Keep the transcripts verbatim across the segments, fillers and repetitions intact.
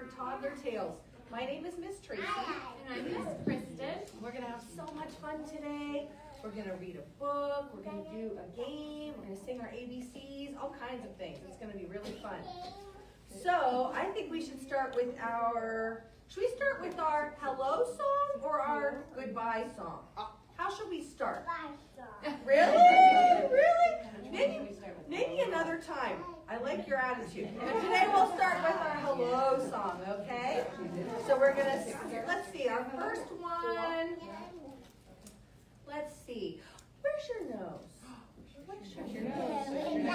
for Toddler Tales. My name is Miss Tracy. And I'm Miss Kristen. We're going to have so much fun today. We're going to read a book. We're going to do a game. We're going to sing our A B Cs, all kinds of things. It's going to be really fun. So I think we should start with our, should we start with our hello song or our goodbye song? How should we start? Really? Really? Maybe, maybe another time. I like your attitude. But today we'll start with our hello song, okay? So we're going to, let's see, our first one, let's see. Where's your nose? Where's your nose?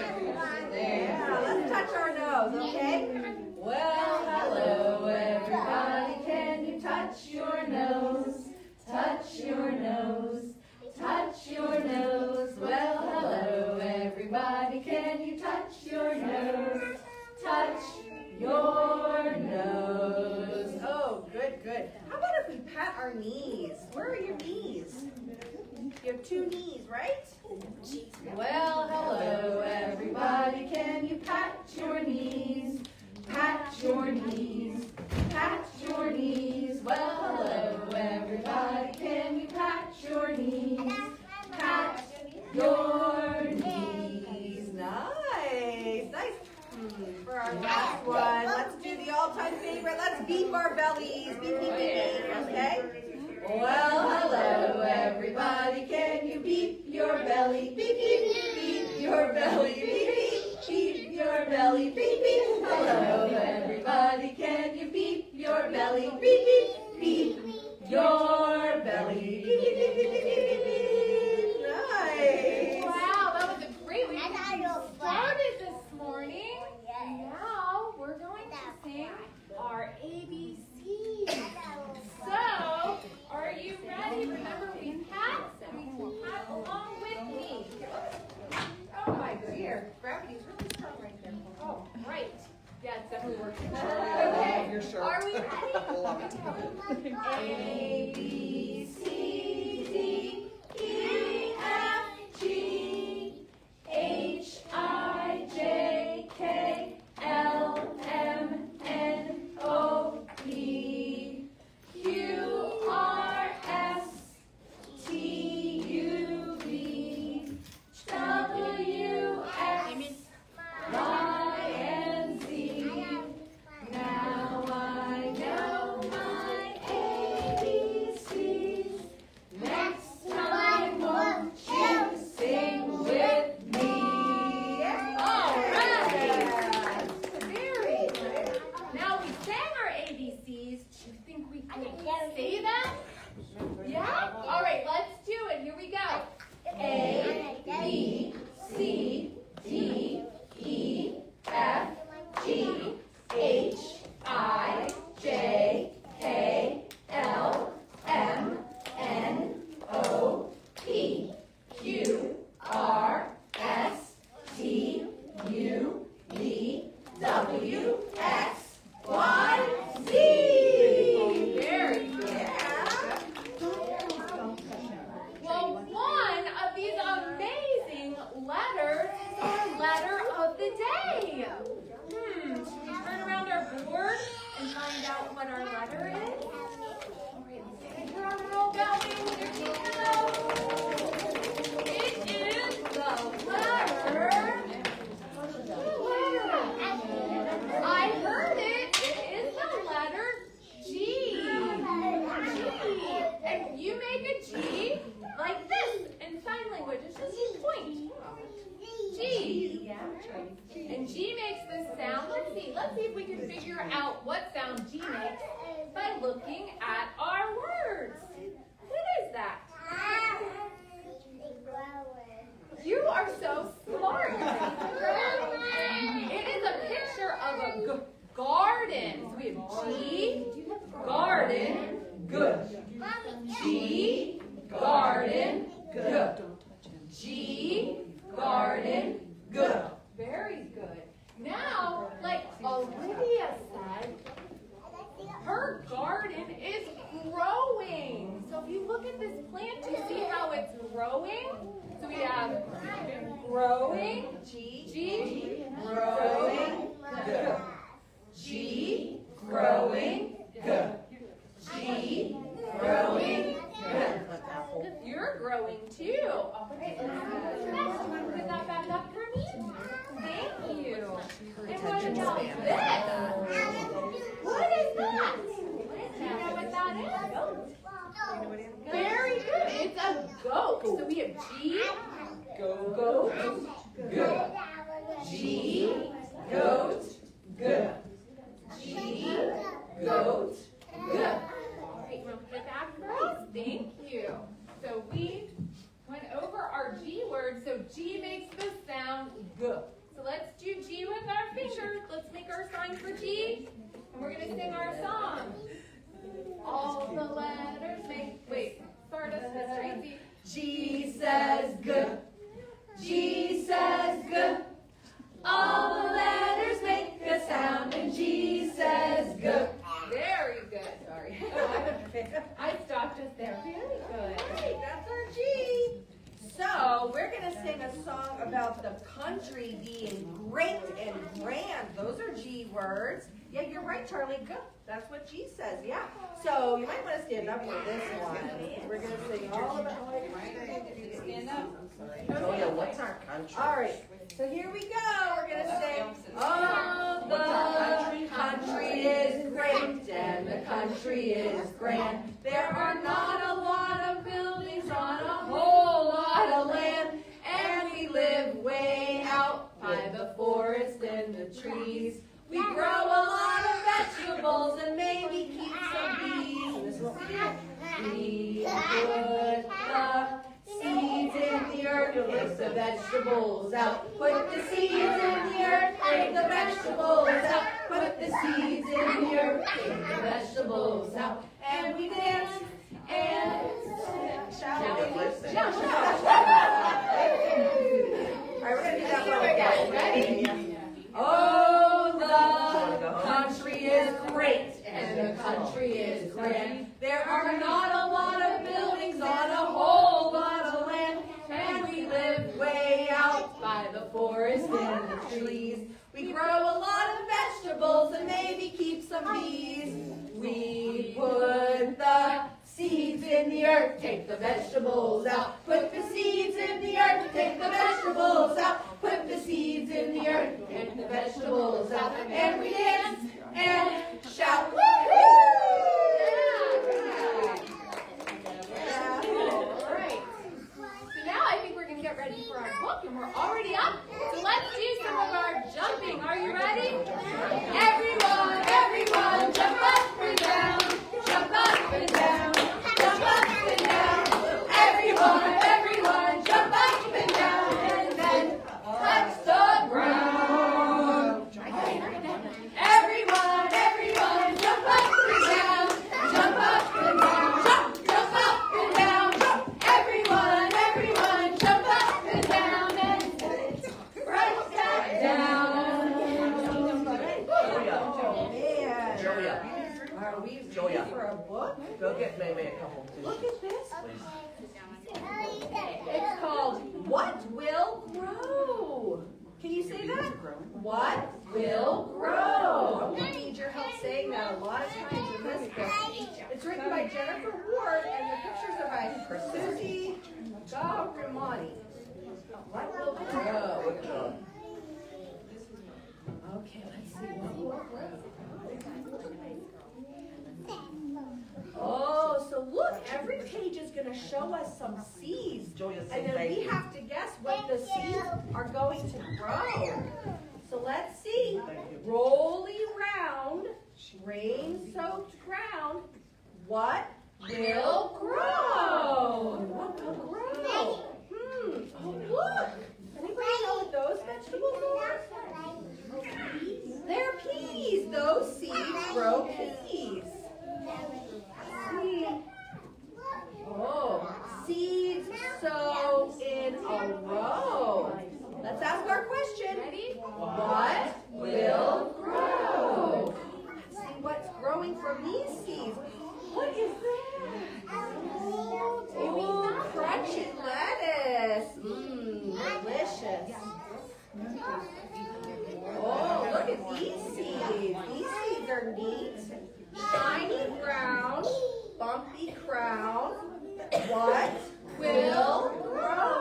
Yeah, let's touch our nose, okay? Well, hello, everybody. Can you touch your nose? Touch your nose. Touch your nose. Well, hello, everybody. Can you touch your nose? Touch your nose. Oh, good, good. How about if we pat our knees? Where are your knees? You have two knees, right? Well, hello, everybody. Can you pat your knees? Pat your knees. Pat your knees. Well, hello, everybody. Can you pat your knees? Pat your knees. Nice. Nice. Hmm, for our last one, let's do the all-time favorite. Let's beep our bellies. Beep, beep, beep, beep. Okay? Well, hello, everybody. Can you beep your belly? Beep, beep, beep your belly. Beep, beep, beep your belly. Beep, beep. Hello, everybody. Can you beep your belly? Beep, beep, beep your belly. Beep, beep, beep, beep, beep, beep, beep. Nice. Wow, that was a great way to get started this morning. Now we're going to sing our A B Cs. So, are you ready? Remember, we pat, we pat along with me. Oh my dear, gravity's really strong right there. Oh, right. Yeah, it's definitely working. Okay, You're sure. Are we ready? A, B, C, D, E, F, G, H, I, J, K, L, M, N, O, P, Q, R, S, T, U, V, W, X, Y, and Z. Now I know my A B Cs. Next time, won't you sing with me? All right. Very good. Now we sang our A B Cs. Do you think we can say them? Yeah? All right, let's do it. Here we go. A, B, C, D, E, F, G, H, I, J, K, L, M, N, O, P, Q, R, S, T, U, V, W, X, Y, Z. Very good. Yeah. Well, one of these amazing letters is our letter of the day. Hmm, should we turn around our board and find out what our letter is? All right, let's take our roll belly with your teeth out. It is the letter. I heard it. It is the letter G. G. And you make a G like this in sign language. It's just a point. G. And G makes this sound. Let's see. Let's see if we can figure out what sound G makes by looking at our words. What is that? You are so smart. It is a picture of a g garden. So we have G, garden, good. G, garden, good. G, garden, good. Very good. Now, like Olivia said, her garden is growing. So if you look at this plant, you see how it's growing? So we have growing, G, G, growing, good. G, growing. This. What is that? Do you know what that is? Very good. It's a goat. So we have G, go, goat, good. G, goat, good. G, goat, good. Great. We'll put it back for us. Thank you. So we went over our G word. So G makes the sound G. So let's do G with our fingers. Let's make our sign for G. And we're going to sing our song. All the letters make, wait, start us, Miss Tracy. G says G. G says G. All the letters make a sound and G says G. Very good. Sorry. I stopped us there. Very good. All right, that's our G. So we're going to sing a song about the country being great and grand. Those are G words. Yeah, you're right, Charlie. Good. That's what G says. Yeah. So you might want to stand up for this one. We're going to sing all about. Stand up. Oh yeah, what's our country? All right. So here we go. We're going to sing. Oh, the country is great and the country is grand. There are not a lot of buildings on a whole lot of land, and we live way out by the forest and the trees. We grow a lot of vegetables and maybe keep some bees. We put the seeds in the earth to lift the vegetables out. Put the seeds in the earth, take the vegetables out. Put the seeds in the earth, take the vegetables out. And we dance and shout. Shout, shout, shout. All right, we're going to do that one again. Ready? Oh, the country is great and the country is grand. There are not a lot of buildings on a whole lot of land, and we live way out by the forest and the trees. We grow a lot of vegetables and maybe keep some bees. We put the seeds in the earth, take the vegetables out. Put the seeds in the earth, take the vegetables out. Put the seeds in the earth, take the vegetables out. And we dance and shout, woo-hoo! Yeah. All right. So now I think we're going to get ready for our book, and we're already up. So let's do some of our jumping. Are you ready? Everyone, everyone, jump up and down. Jump up and down. Jump up and down. Everyone, everyone, jump up and down. And then touch the ground. Everyone, everyone, jump up and down. Jump up and down. Jump, jump up and down. Everyone, everyone, jump up and down. And right back down. Man. Julia, Are we ready Julia. for a book? go get May May a couple too. Look at this. It's called What Will Grow? Can you say that? What will grow? I'm going to need your help saying that a lot of times in this book. It's written by Jennifer Ward and the pictures are by Susie Gauramani. What will grow? Okay, let's see what will grow. Oh, so look, every page is going to show us some seeds. And then we have to guess what the seeds are going to grow. So let's see. Rolly round, rain-soaked ground. What will grow? What will grow? Hmm. Oh, look. Anybody know what those vegetables are? They're peas. Those seeds grow peas. See. Oh, seeds sow in a row. Let's ask our question. Ready? What will grow? Let's see what's growing from these seeds. What is that? Oh, crunchy lettuce. Mmm, delicious. Oh, look at these seeds. These seeds are neat. Shiny brown, bumpy crown. What will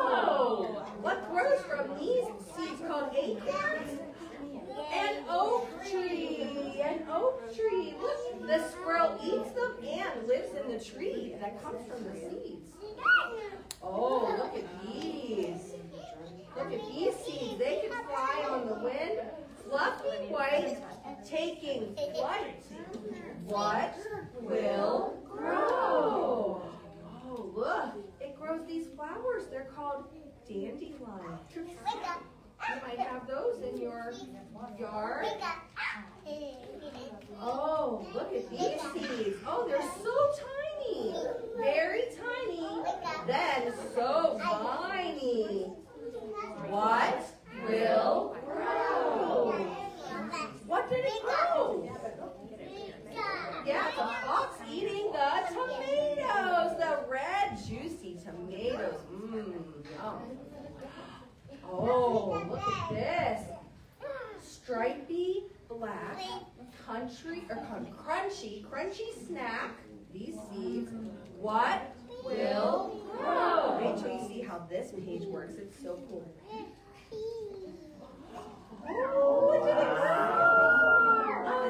grow? What grows from these seeds called acorns and okra? oak tree. Look, the squirrel eats them and lives in the tree. And that comes from the seeds. Oh, look at these. Look at these seeds. They can fly on the wind. Fluffy white, taking flight. What will grow? Oh, look. It grows these flowers. They're called dandelions. You might have those in your yard. Oh, look at these seeds. Oh, they're so tiny. Very tiny. Then so tiny. What will grow? What did it grow? Yeah, the fox eating the tomatoes. The red, juicy tomatoes. Mmm, yum. Oh, look at this. Stripy, black, country, or crunchy, crunchy snack. These seeds. What will grow? Wait till you see how this page works. It's so cool. Oh, what did it grow?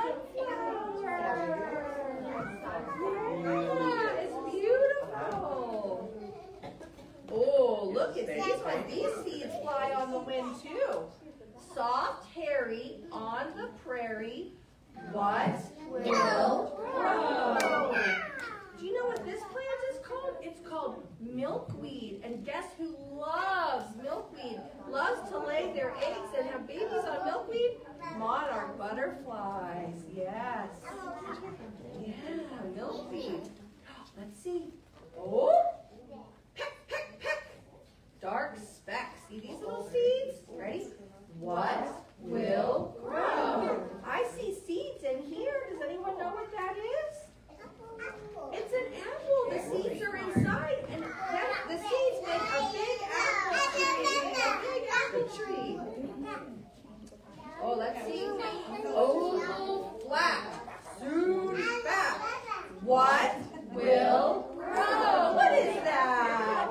A sunflower. Yeah, it's beautiful. Oh, look at these ones. These seeds fly on the wind too. Soft, hairy, on the prairie. What will grow? Do you know what this plant is called? It's called milkweed. And guess who loves milkweed? Loves to lay their eggs and have babies on milkweed? Monarch butterflies. Yes. Yeah, milkweed. Let's see. Oh, peck, peck, peck. Dark specks. See these little seeds? Ready? What will grow? I see seeds in here. Does anyone know what that is? It's an apple. The seeds are inside, and that, the seeds make a big apple tree. A big apple tree. Oh, let's see. Oval, flat, soon fat. What will grow? What is that?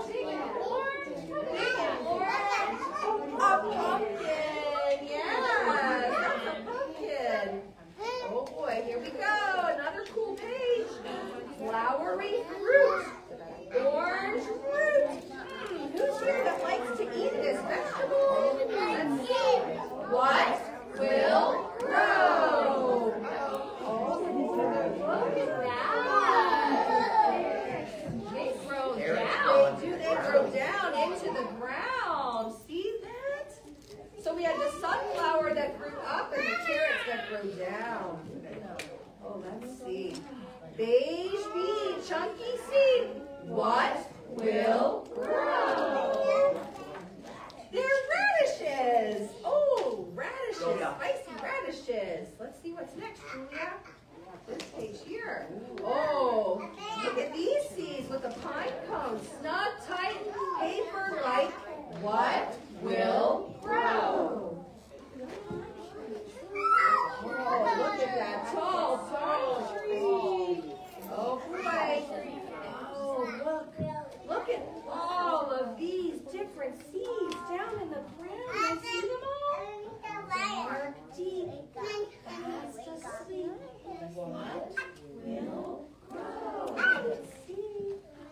A pumpkin. Yes, that's a pumpkin. Oh boy, here we go. Another cool page. Flowery fruit. Orange fruit. Hmm, who's here that likes to eat this vegetable? Let's see. What will grow? Oh, look at that. They grow down. They do. They grow down into the ground. See that? So we had the sunflower that grew up and the carrots that grow down. Oh, let's see. Beige bean, chunky seed. What will grow? They're radishes. Oh, radishes, spicy radishes. Let's see what's next, Julia. This page here. Oh, look at these seeds with the pine cones. Snug, tight, paper-like. What will grow? Oh, look at that tall, tall tree. Oh, boy. Oh, look. Look at all of these different seeds down in the ground. I see them all. Dark, deep, fast asleep. What will grow? Let's see.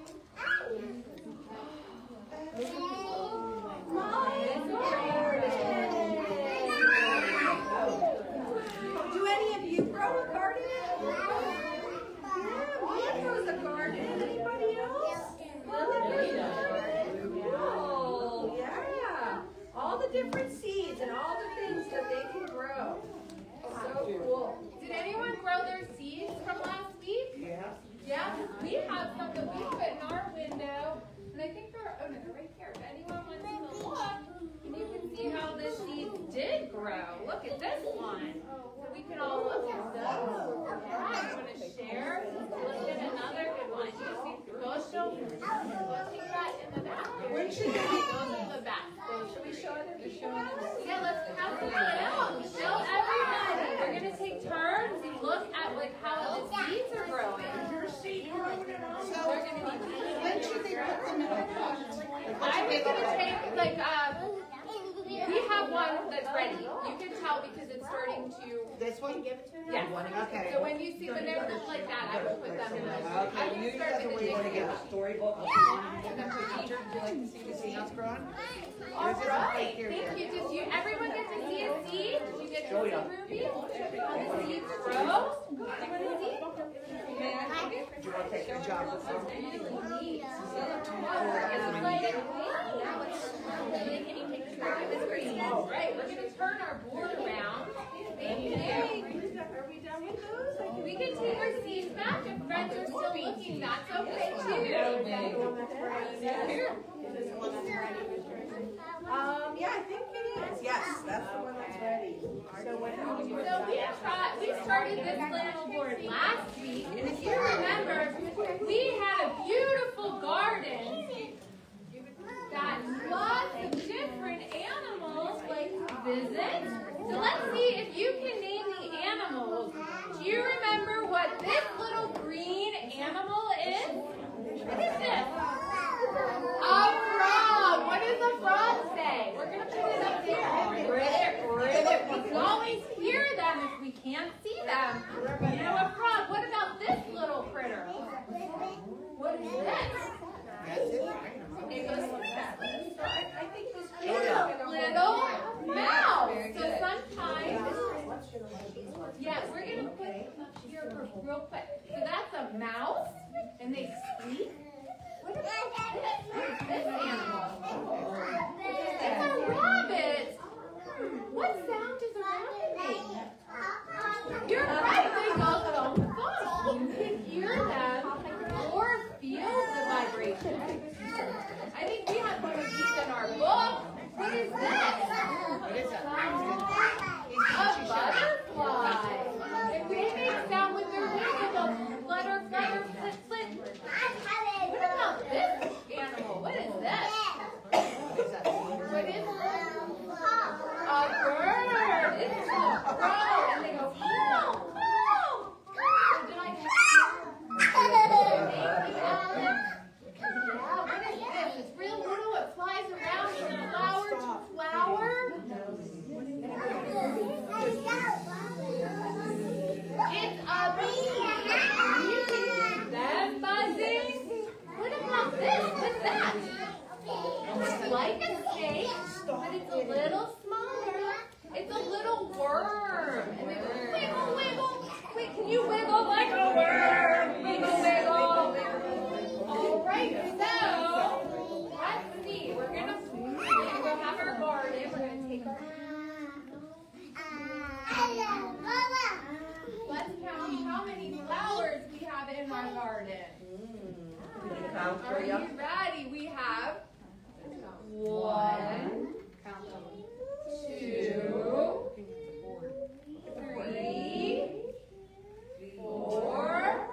My garden. Do any of you grow a garden? Yeah, Mom grows a garden. Anybody else? Lily grows a garden. Oh, yeah. All the different seeds and all the things that they can grow. So cool. Did anyone grow their seeds from last week? Yeah. Yeah, we have some that we put in our window. And I think they're, oh no, they're right here. If anyone wants to look, and you can see how the seeds did grow. Look at this one. So we can all look at those. Yeah, you want to share? Look at another good one. You see, go show, go take that in the back. Where should we go in the back? Should we show other people? Yeah, let's pass it out. Show everybody. We're going to take turns and look at like how the seeds are growing. Your seed growing. So they're going to be. When should they put them in a pot? I was going to take like uh, We have one that's ready. You can tell because it's starting to. This one? Yes. Okay. So when you see when they're just like that, I will put them in the. I Okay, will you start guys are with the waiting to dictionary. get a storybook. And then put each. Would you like to see the seeds growing? All right. Thank you. Did you? Everyone get to see a seed? Did you get to see Ruby? How the seeds grow? Do you want to see? May I take it? Do you want to take your job with them? Really neat. It's like, now it's can you take the green? It's green. Right. We're gonna turn our board around. Thank you. Are we done with those? We can take our seats back if friends are still looking. That's okay too. Um, yeah, I think it is. Yes, that's the one that's ready. So when So we tried, we started this little board last week, and if you remember, we had a beautiful garden that lots of different animals like to visit. So let's see if you can name the animals. Do you remember what this little green animal is? What is this? A frog. What does a frog say? We're going to put it up there. Ribbit, ribbit. We can always hear them if we can't see them. You know a frog. What about this little critter? What is this? It goes like that. I think this Little mouse. So sometimes, yeah, we're going to put here real quick. So that's a mouse, and they squeak. What about this? This animal? It's a rabbit. What sound does a rabbit make? You're right, they go thump thump. You can hear them or feel the vibration. I think we have one of these in our book. What is this? A butterfly. If they make sound with their wings, they go flutter, flutter, flit, flit. What about this animal? What is this? What is this? A bird. This is a crow. And they go, meow, meow. Did I Thank you, Alex. Yeah, what is this? It's real little. It flies around from flower to flower. It's a bee. You can hear them buzzing. What about this? What's that? It's like a snake, but it's a little smaller. It's a little worm. And they go wiggle, wiggle. Wait, can you wiggle like a worm? Wiggle, wiggle. All right, so let's see. We're gonna, we're gonna go have our garden. We're gonna take our. Let's count how many flowers we have in our garden. Are you ready? We have one, two, three, four,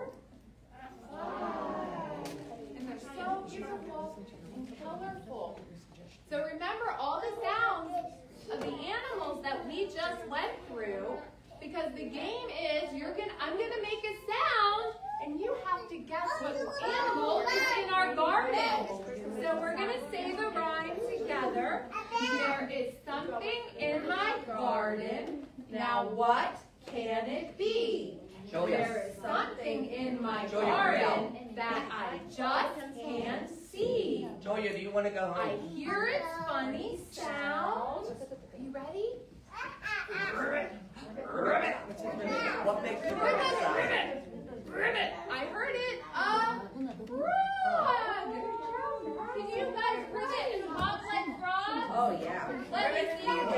five. And they're so beautiful and colorful. So remember all the sounds of the animals that we just went through, because the game is you're gonna I'm gonna make a sound and you have to guess what animal is in our garden. So we're gonna say the rhyme together. There is something in my garden. Now what can it be? There is something in my garden that I just can't see. Julia, do you want to go I home? hear its funny sound. Are you ready? Ribbit. Ribbit. What makes the ribbit sound? Ribbit. Ribbit. I heard it. A frog. Can you guys ribbit and hop like frogs? Oh yeah. Let me see you.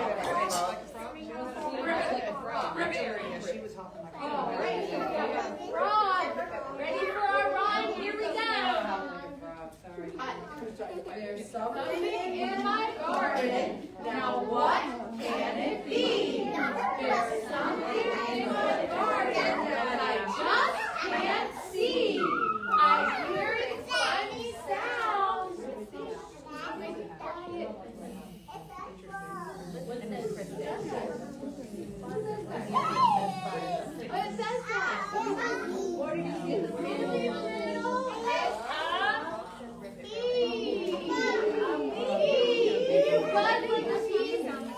Ribbit. Ribbit. She was hopping like All right. We have a frog. Ready for our rhyme? Here we go. There's something in my garden. Now what can it be? There's something in my garden that I just can't see. I hear its funny sound. What does that sound? What do you see? Really little. It's a bee. A bee. Did you buzz like a bee?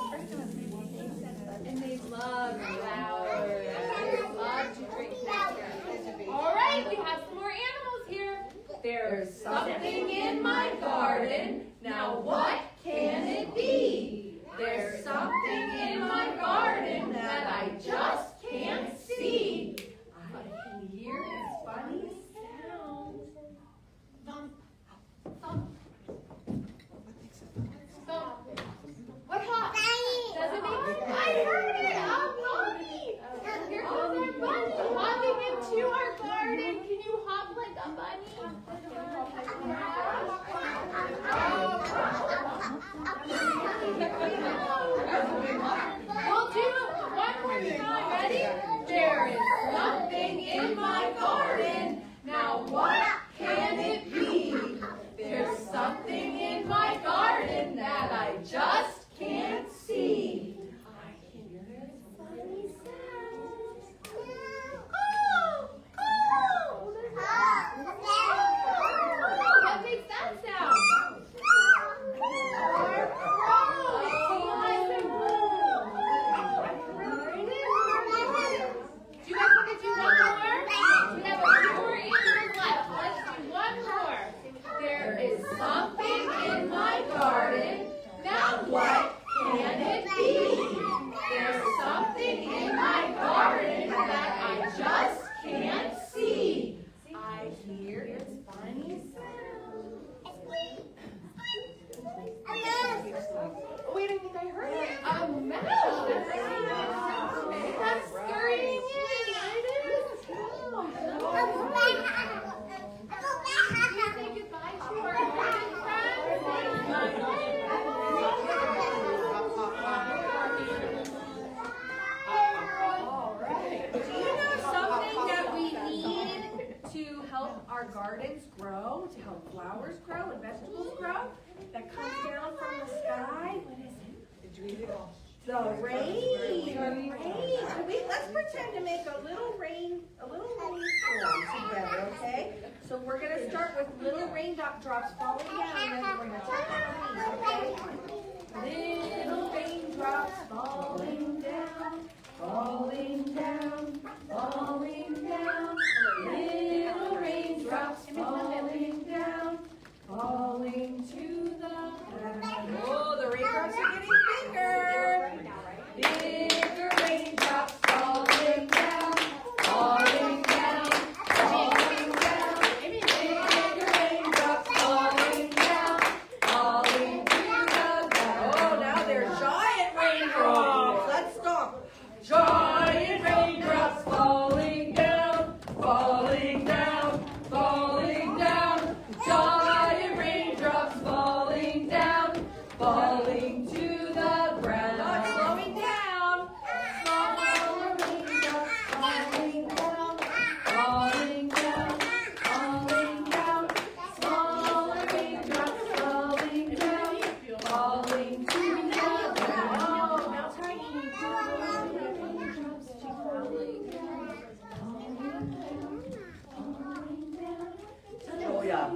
that comes down from the sky? What is it? Did you eat it all? The rain. Rain. We, let's pretend to make a little rain, a little rain form together, okay? So we're going to start with little raindrop drops falling down, and then we're going to tap our knees, okay? Little raindrops falling down, falling down, falling down. Little raindrops falling down, falling to the ground. Oh, the raindrops are getting bigger. Bigger raindrops falling down, falling down, falling down. Bigger raindrops falling down, falling to the ground. Oh, now they're giant raindrops. Let's stop. Giant raindrops falling down, falling down, falling down. Giant raindrops falling down, falling to the ground. Not slowing down. Smaller raindrops falling down, falling down, falling down. Smaller raindrops falling down, falling to the ground. Oh, now tiny. Raindrops falling down, falling down, falling down. Oh, yeah.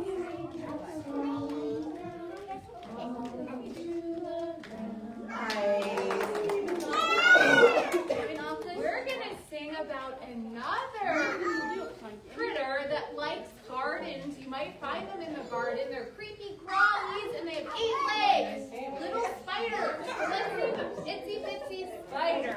We're going to sing about another critter that likes gardens. You might find them in the garden. They're creepy crawlies and they have eight legs. Little spiders. Let's see the itsy bitsy spider.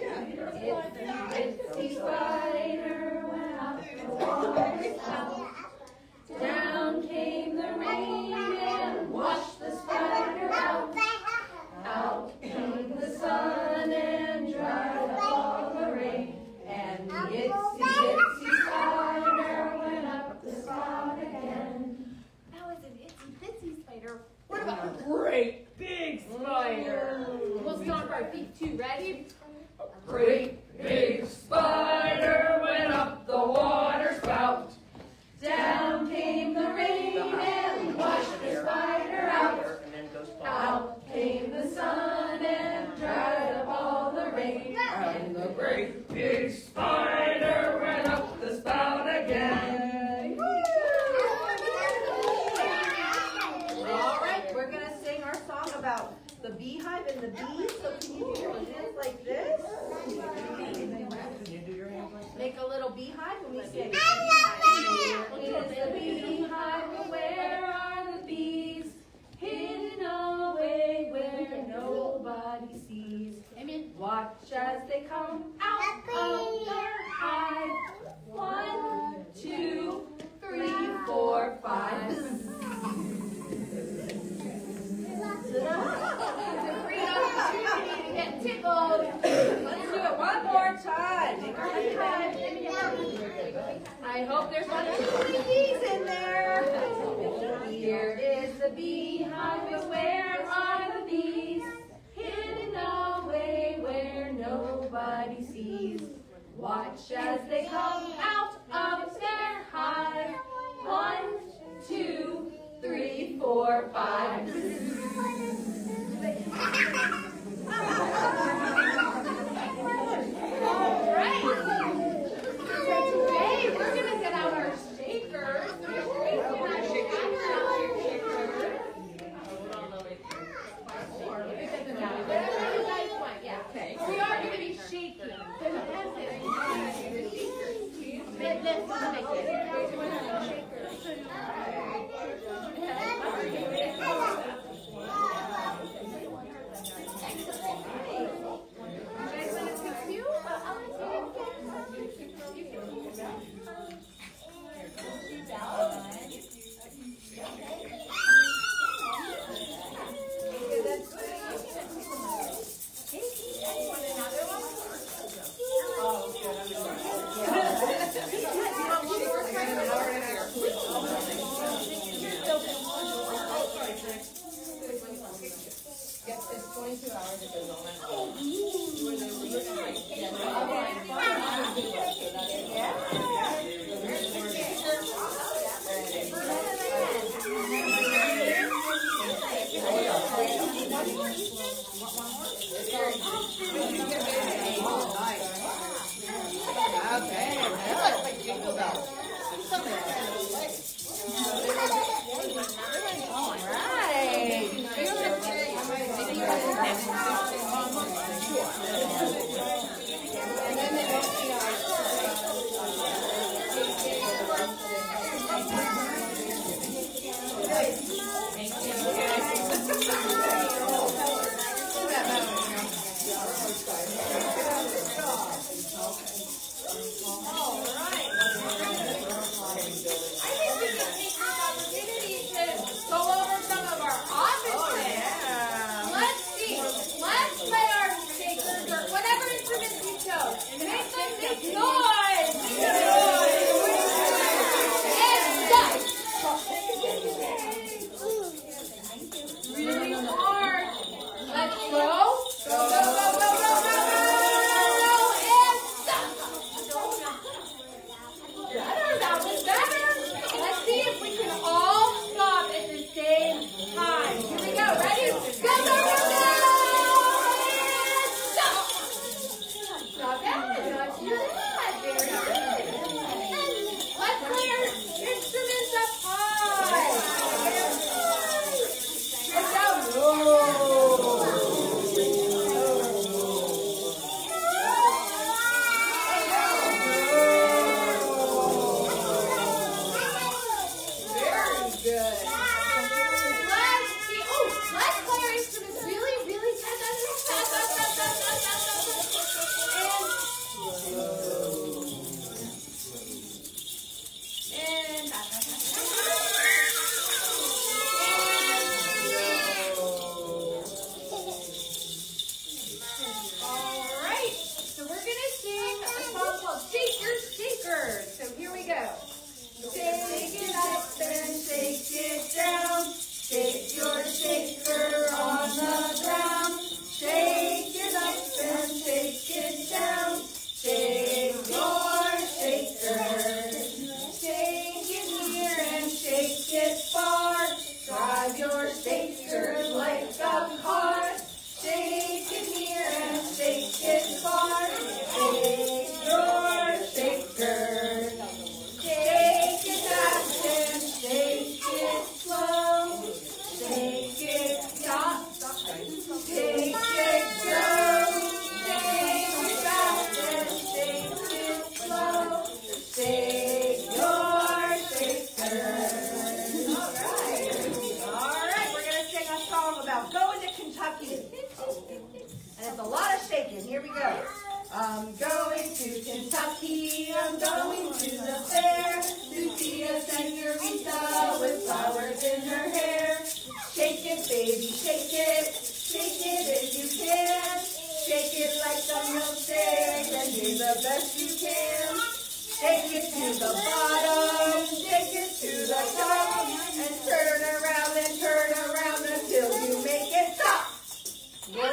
Itsy bitsy spider went up the water's spout. Down came the rain and washed the spider out. Out came the sun and dried up all the rain. And the itsy bitsy spider went up the spout again. That was an itsy bitsy spider. What about a great big spider? We'll stomp our feet too. Ready? A great big spider went up the water spout. Down came the rain and washed the spider out. Out came the sun and dried up all the rain. And the great big spider went up the spout again. All right, we're going to sing our song about the beehive and the bees. So can you do your hands like this? Can you do your hands like that? Make a little beehive when we sing. Here is the beehive, where are the bees? Hidden away where nobody sees. Watch as they come out of their hive. One, two, three, four, five. It's a free opportunity to get tickled. Let's do it one more time. Take our time. I hope there's not too many bees in there. Here is the beehive, but where are the bees? Hidden away where nobody sees. Watch as they come out of their hive. One, two, three, four, five. All right. So today we're going to get out our shakers. We are going to be shaking. I'm going to Kentucky, I'm going to the fair to see a senorita with flowers in her hair. Shake it, baby, shake it, shake it if you can. Shake it like the milkshake and do the best you can. Shake it to the bottom, shake it to the top, and turn around and turn around until you make it stop. Whoa!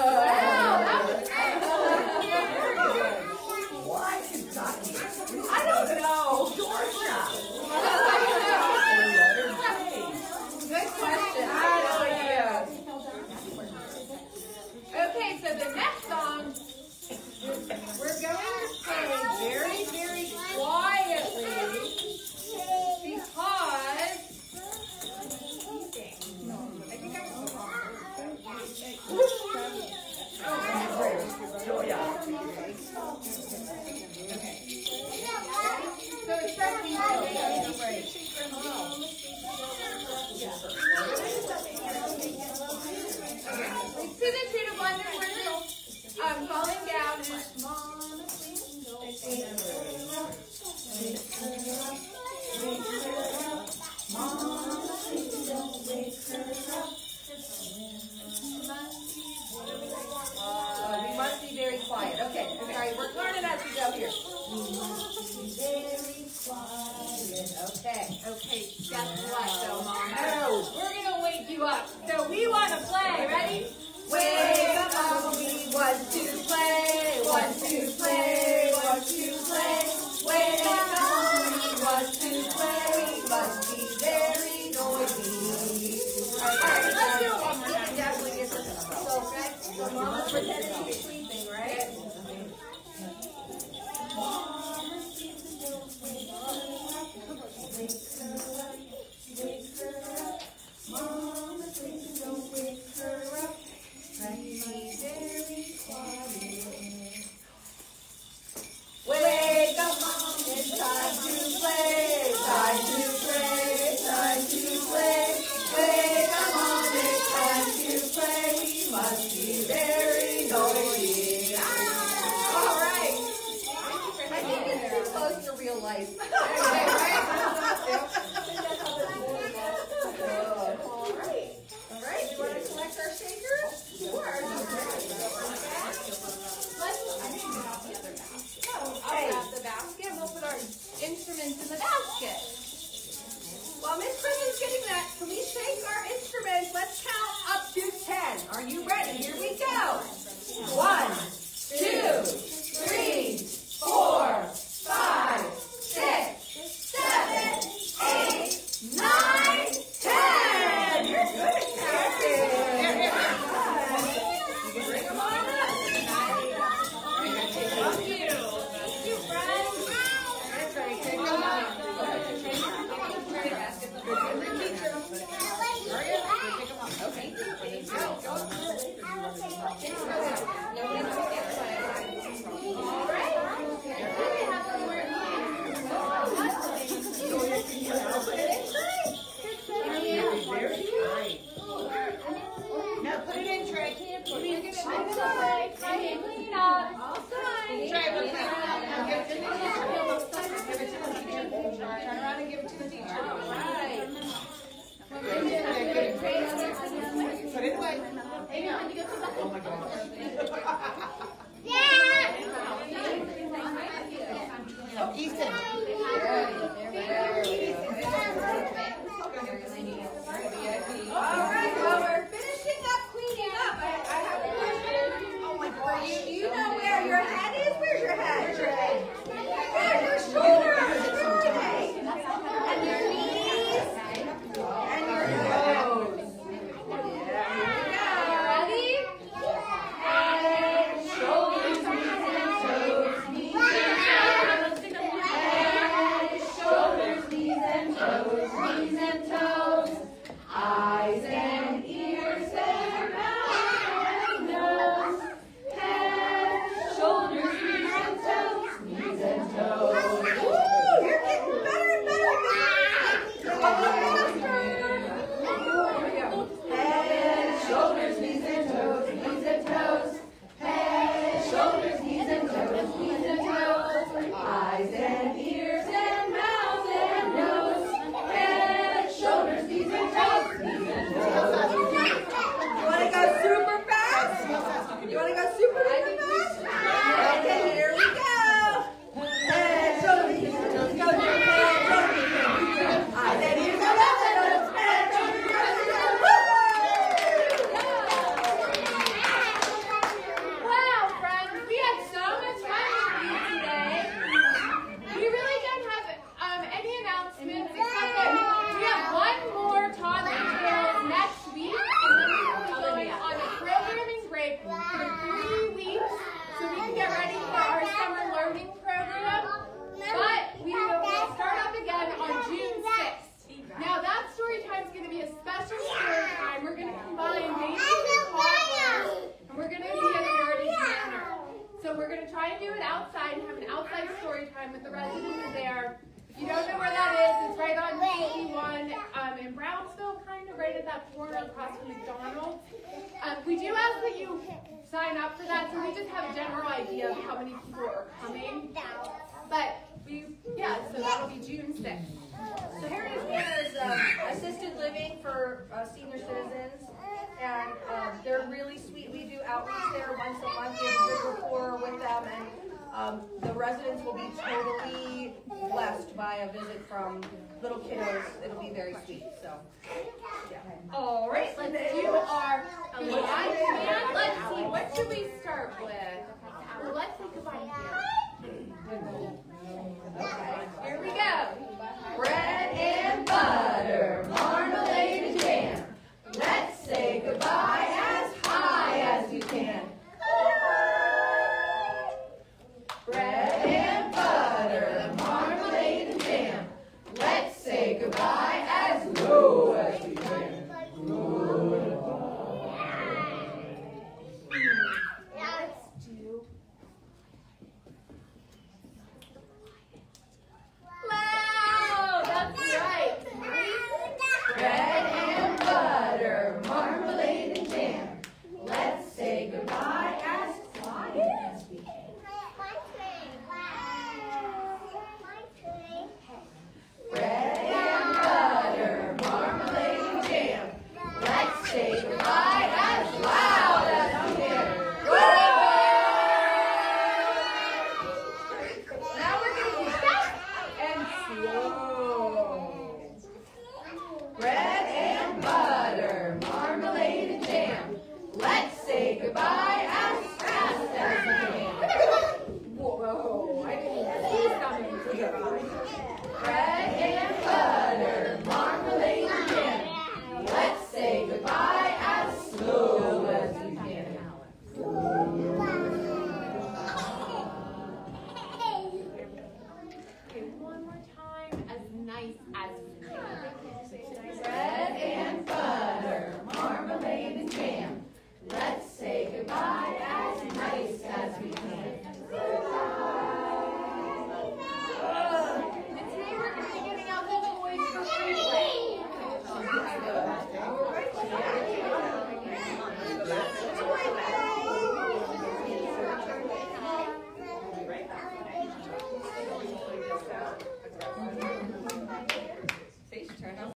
Why Kentucky? I don't know. Georgia. Good question. I don't know. Okay, so the next song, we're going to play very, very quietly because I think I was Georgia. So it starts with we see the two to one that we're um, falling down. Uh, we must be very quiet. Okay, sorry, we're learning as we go here. Very quiet. Okay. Okay, guess what though, Mom? Oh. We're gonna wake you up. So we want to play. Ready? Wake up, we want to play, want to play, want to play. Wake up, we want to play, must be very noisy. All right, let's do it one more time. Definitely gets us so okay. So Mama's pretending to be sleeping, right? Mama, please don't wake her up. Let me very quiet. Wake up, Mom, it's time to play, time to play, time to play. Wake up, Mom, it's time to play. We must be very noisy. Ah, all right. I think it's too close to real life. All right. All right. All right. You want to collect our shakers? Sure. I'll grab the basket and we'll put our instruments in the basket. While Miss Kristen's getting that, can we shake our instruments? Let's count up to ten. Are you ready? Here we go. One, two, three, four, five, six, seven, eight, nine, ten. You're good at counting. You can bring them on up. Thank you. Thank you, friends. That's right. Take them on. Okay. No, put it in, Trey. Clean up. All done. Trey, put it in. Now give it to the teacher. Give it to the teacher. Turn around and give it to the teacher. All right. Put it away. Oh my gosh. Oh, Ethan. All right, well, we're finishing up cleaning up. I, I have a question. Oh my gosh. You, do you know where your head is? Where's your head? Where's your head? Where's your shoulders? Where are they? And your knees? And your nose. Yeah, here we go. Ready? Head, shoulders, knees, and toes. Knees and toes. Head, shoulders, knees and toes. Knees and toes. Eyes and ears and mouth and nose. Head, shoulders, knees and toes. Knees and toes. Woo! You're getting better and better. You're getting faster. Head, shoulders, knees and toes. Knees and toes. Head, shoulders, knees and toes. we're going to try and do it outside and have an outside story time with the residents there. If you don't know where that is, it's right on sixty-one um, in Brownsville, kind of right at that corner across from McDonald's. Um, we do ask that you sign up for that, so we just have a general idea of how many people are coming. But we, yeah, so that'll be June sixth. So Heritage Manor is um, assisted living for uh, senior citizens, and um, they're really sweet. We do outreach there once a month. We have a good rapport with them, and um, the residents will be totally blessed by a visit from little kiddos. It'll be very sweet. So, yeah. All right, let's do our alive man. Let's see, what should we start with?